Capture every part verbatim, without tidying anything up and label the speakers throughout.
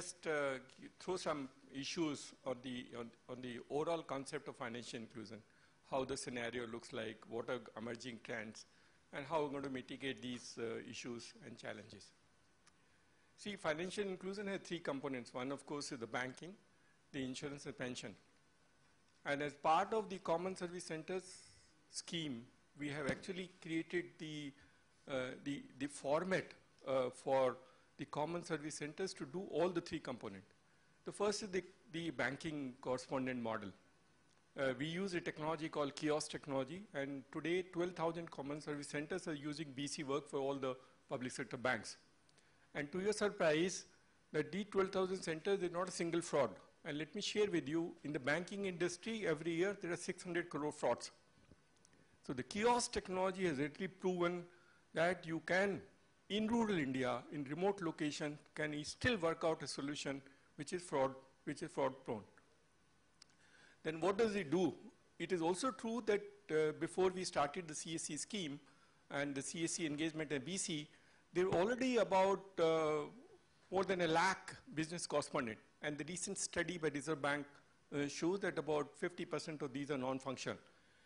Speaker 1: just uh, throw some issues on the, on, on the overall concept of financial inclusion, how the scenario looks like, what are emerging trends, and how we're going to mitigate these uh, issues and challenges. See, financial inclusion has three components. One, of course, is the banking, the insurance, and pension. And as part of the Common Service Centers scheme, we have actually created the, uh, the, the format uh, for the Common Service Centers to do all the three components. The first is the, the banking correspondent model. Uh, we use a technology called kiosk technology, and today twelve thousand Common Service Centers are using B C work for all the public sector banks. And to your surprise, that these twelve thousand centers is not a single fraud. And let me share with you, in the banking industry, every year there are six hundred crore frauds. So the kiosk technology has really proven that you can, in rural India, in remote location, can still work out a solution which is fraud, which is fraud prone. Then what does it do? It is also true that uh, before we started the C S C scheme and the C S C engagement and B C, there were already about uh, more than a lakh business correspondent. And the recent study by Reserve Bank uh, shows that about fifty percent of these are non-functional.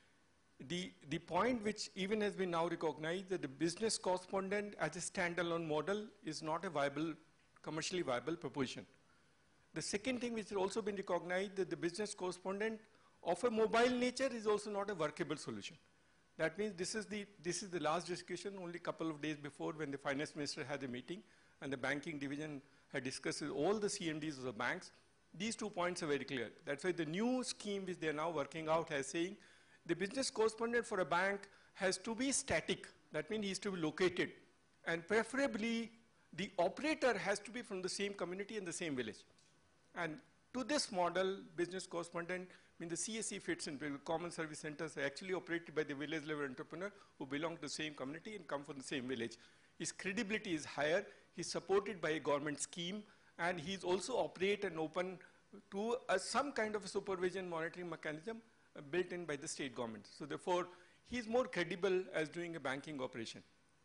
Speaker 1: The, the point which even has been now recognized that the business correspondent as a standalone model is not a viable, commercially viable proposition. The second thing which has also been recognized that the business correspondent of a mobile nature is also not a workable solution. That means this is the, this is the last discussion only a couple of days before when the finance minister had a meeting and the banking division had discussed with all the C M Ds of the banks. These two points are very clear. That's why the new scheme which they are now working out has saying the business correspondent for a bank has to be static. That means he is to be located. And preferably the operator has to be from the same community and the same village. And to this model, business correspondent, I mean the C S C fits in. The common service centers are actually operated by the village level entrepreneur who belong to the same community and come from the same village. His credibility is higher. He's supported by a government scheme, and he's also operate and open to uh, some kind of a supervision monitoring mechanism uh, built in by the state government. So therefore, he's more credible as doing a banking operation.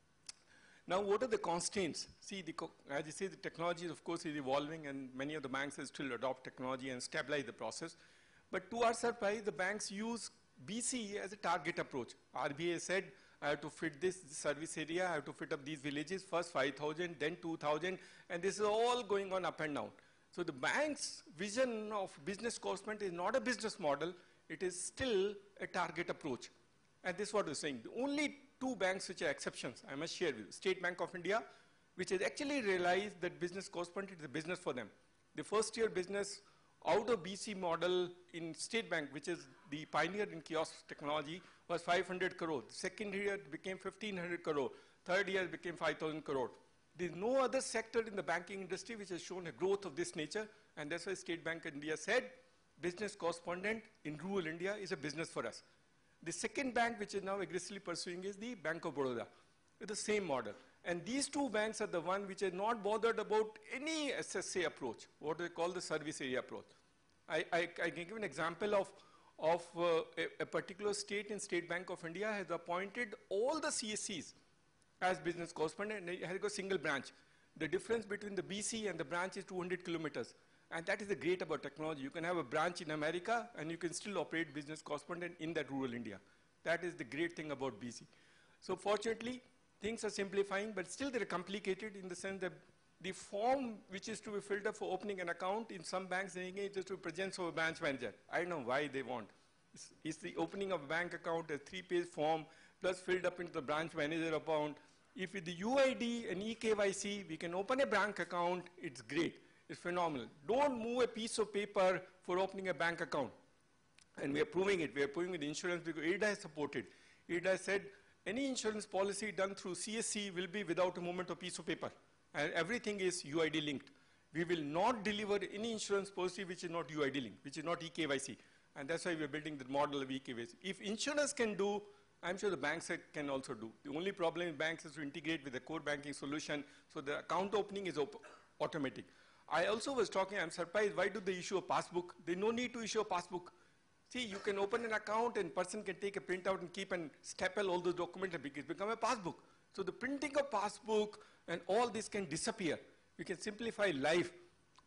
Speaker 1: Now, what are the constraints? See, the, as you say, the technology, of course, is evolving, and many of the banks still adopt technology and stabilize the process. But to our surprise, the banks use B C as a target approach. R B I said, I have to fit this service area, I have to fit up these villages, first five thousand, then two thousand, and this is all going on up and down. So the bank's vision of business correspondent is not a business model, it is still a target approach. And this is what we're saying. The only two banks which are exceptions, I must share with you. State Bank of India, which has actually realized that business correspondent is a business for them. The first year business out of B C model in State Bank, which is the pioneer in kiosk technology, was five hundred crore. The second year it became fifteen hundred crore. Third year it became five thousand crore. There's no other sector in the banking industry which has shown a growth of this nature, and that's why State Bank of India said business correspondent in rural India is a business for us. The second bank which is now aggressively pursuing is the Bank of Baroda, with the same model. And these two banks are the one which are not bothered about any S S A approach, what they call the service area approach. I, I, I can give an example of, of uh, a, a particular state in State Bank of India has appointed all the C S Cs as business correspondent, and it has got a single branch. The difference between the B C and the branch is two hundred kilometers. And that is the great about technology. You can have a branch in America and you can still operate business correspondent in that rural India. That is the great thing about B C. So fortunately, things are simplifying, but still they're complicated in the sense that the form which is to be filled up for opening an account in some banks, it is to presence of a branch manager. I don't know why they want. It's, it's the opening of a bank account, a three-page form, plus filled up into the branch manager account. If with the U I D and e K Y C, we can open a bank account, it's great. It's phenomenal. Don't move a piece of paper for opening a bank account. And we are proving it. We are proving with insurance because I R D A has supported. I R D A said any insurance policy done through C S C will be without a movement of piece of paper. And everything is U I D linked. We will not deliver any insurance policy which is not U I D linked, which is not e K Y C. And that's why we are building the model of e K Y C. If insurance can do, I'm sure the banks can also do. The only problem in banks is to integrate with the core banking solution, so the account opening is automatic. I also was talking, I'm surprised, why do they issue a passbook? There's no need to issue a passbook. See, you can open an account and person can take a printout and keep and staple all those documents and it become a passbook. So the printing of passbook and all this can disappear. We can simplify life.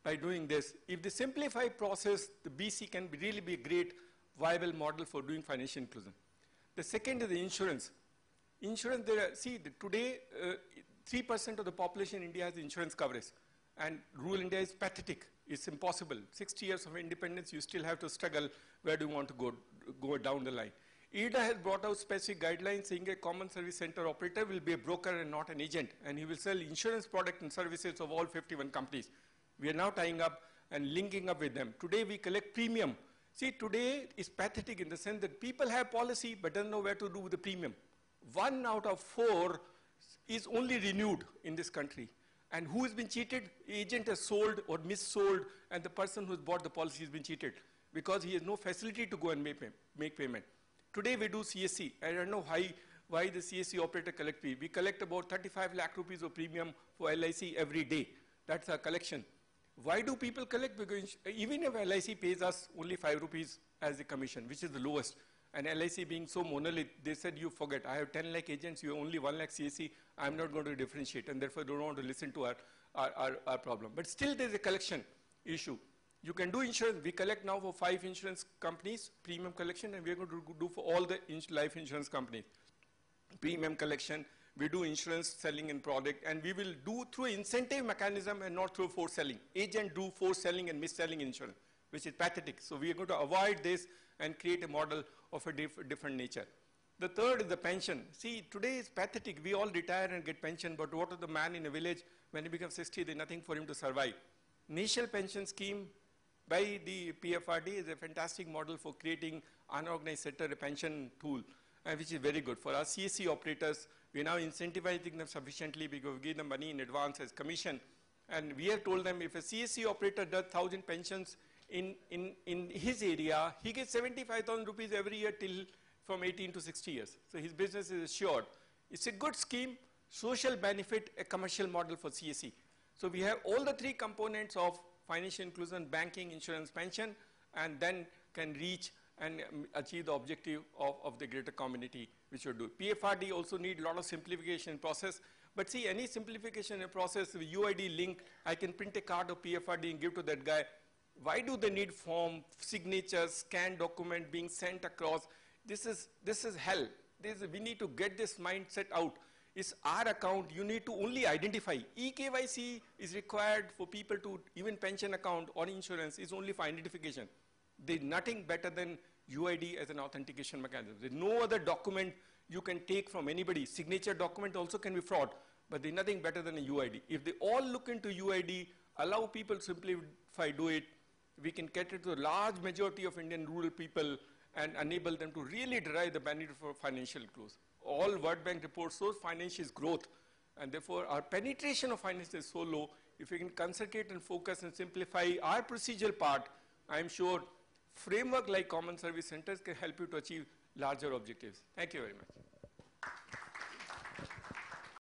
Speaker 1: by doing this. If they simplify process, the B C can be really be a great viable model for doing financial inclusion. The second is the insurance. Insurance, there are, see, the, today, uh, three percent of the population in India has insurance coverage. And rural India is pathetic. It's impossible. sixty years of independence, you still have to struggle. Where do you want to go, go down the line? I D A has brought out specific guidelines saying a common service center operator will be a broker and not an agent. And he will sell insurance products and services of all fifty-one companies. We are now tying up and linking up with them. Today we collect premium. See, today is pathetic in the sense that people have policy but don't know where to do with the premium. One out of four is only renewed in this country. And who has been cheated? Agent has sold or missold, and the person who's bought the policy has been cheated because he has no facility to go and make, pay make payment. Today we do C S C. I don't know why, why the C S C operator collect fee. We collect about thirty-five lakh rupees of premium for L I C every day. That's our collection. Why do people collect? Because even if L I C pays us only five rupees as the commission, which is the lowest, and L I C being so monolith, they said, you forget, I have ten lakh agents, you have only one lakh C S C, I'm not going to differentiate, and therefore don't want to listen to our, our, our, our problem. But still there's a collection issue. You can do insurance. We collect now for five insurance companies, premium collection, and we're going to do for all the ins life insurance companies. Premium collection, we do insurance selling and product, and we will do through incentive mechanism and not through force selling. Agent do force selling and mis-selling insurance, which is pathetic. So we are going to avoid this and create a model of a diff different nature. The third is the pension. See, today is pathetic. We all retire and get pension, but what of the man in a village when he becomes sixty, there's nothing for him to survive. National pension scheme by the P F R D is a fantastic model for creating unorganized sector a pension tool, uh, which is very good. For our C S C operators, we are now incentivizing them sufficiently because we give them money in advance as commission. And we have told them if a C S C operator does one thousand pensions in, in, in his area, he gets seventy-five thousand rupees every year till from eighteen to sixty years. So his business is assured. It's a good scheme, social benefit, a commercial model for C S C. So we have all the three components of financial inclusion, banking, insurance, pension, and then can reach and um, achieve the objective of, of the greater community which we do. P F R D also need a lot of simplification process. But see, any simplification in process with U I D link, I can print a card of P F R D and give to that guy. Why do they need form, signatures, scanned document being sent across? This is, this is hell. This is, we need to get this mindset out. It's our account, you need to only identify. E K Y C is required for people to, even pension account or insurance is only for identification. There's nothing better than U I D as an authentication mechanism. There's no other document you can take from anybody. Signature document also can be fraud, but there's nothing better than a U I D. If they all look into U I D, allow people to simplify, do it, we can cater to a large majority of Indian rural people and enable them to really derive the benefit for financial inclusion. All World Bank reports shows finance is growth, and therefore our penetration of finance is so low. If we can concentrate and focus and simplify our procedural part, I'm sure framework like common service centers can help you to achieve larger objectives. Thank you very much.